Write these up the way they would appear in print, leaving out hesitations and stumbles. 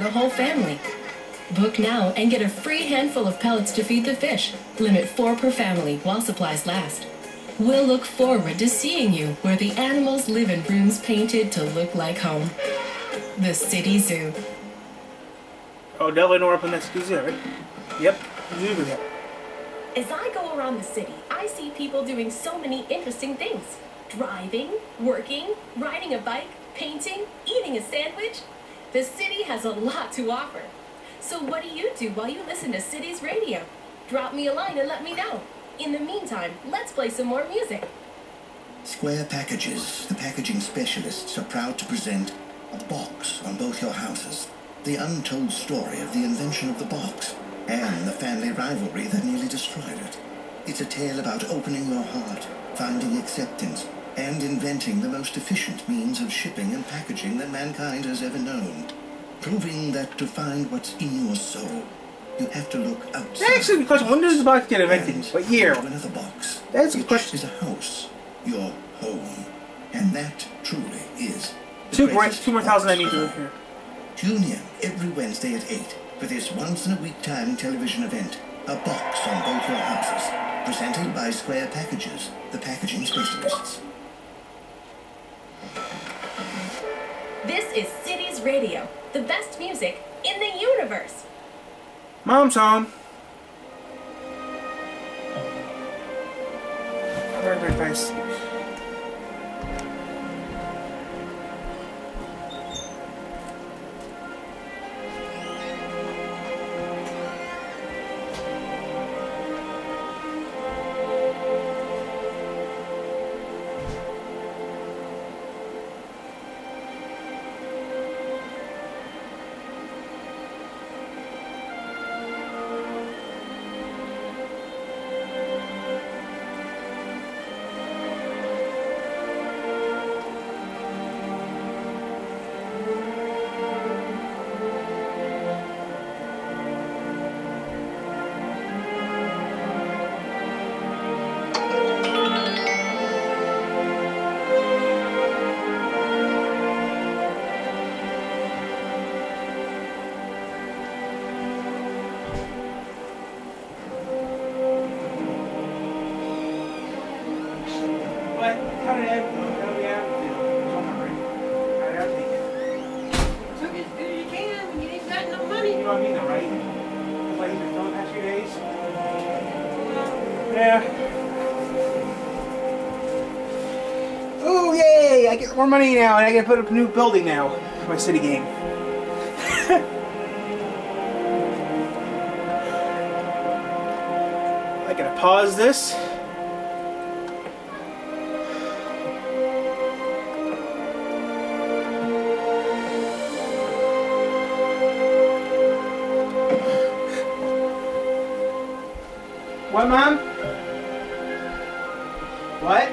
the whole family. Book now and get a free handful of pellets to feed the fish. Limit 4 per family while supplies last. We'll look forward to seeing you where the animals live in rooms painted to look like home. The City Zoo. Oh, definitely know where up in that City Zoo, right? Yep, zoo over there. As I go around the city, I see people doing so many interesting things. Driving, working, riding a bike, painting, eating a sandwich. The city has a lot to offer. So what do you do while you listen to Cities Radio? Drop me a line and let me know. In the meantime, let's play some more music. Square Packages, the packaging specialists, are proud to present a box on both your houses. The untold story of the invention of the box and the family rivalry that nearly destroyed it. It's a tale about opening your heart, finding acceptance, and inventing the most efficient means of shipping and packaging that mankind has ever known. Proving that to find what's in your soul, you have to look outside. Actually, because when does the box get invented? What year? Another box. That's a question. Is a house, your home, and that truly is. Two more thousand I need to live here. Tune in every Wednesday at 8 for this once-in-a-week time television event, A Box on Both Your Houses, presented by Square Packages, the packaging specialists. This is Cities Radio, the best music in the universe. Mom's home. Very fast. Oh yay! I get more money now, and I can put up a new building now for my city game. I gotta pause this. What, Mom? What?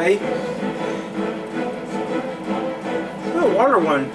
Okay. Oh, water one.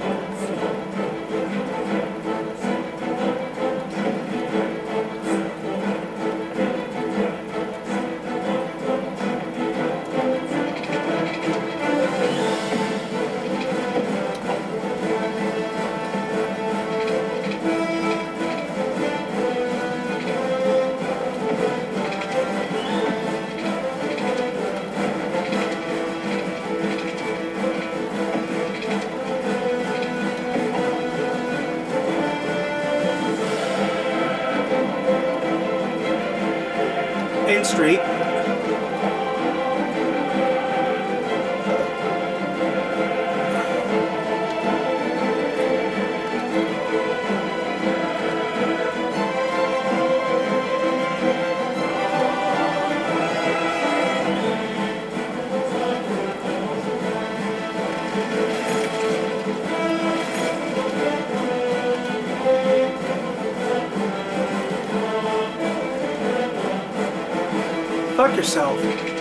In straight. Fuck yourself.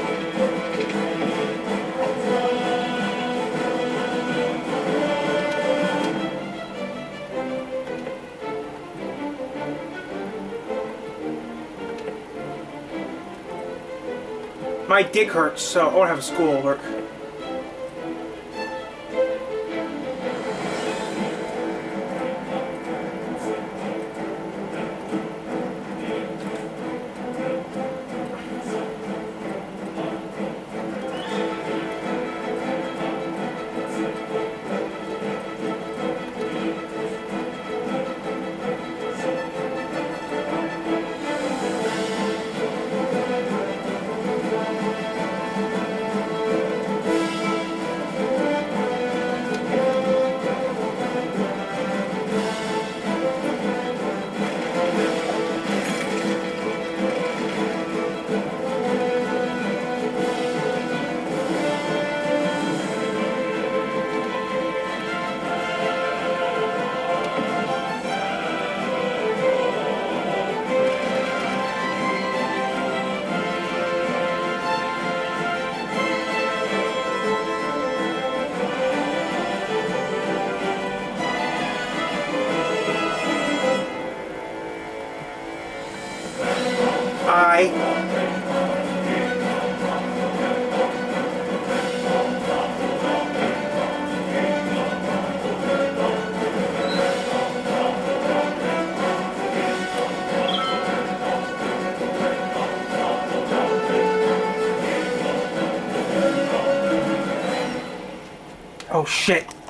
My dick hurts, so I won't have schoolwork. Oh shit.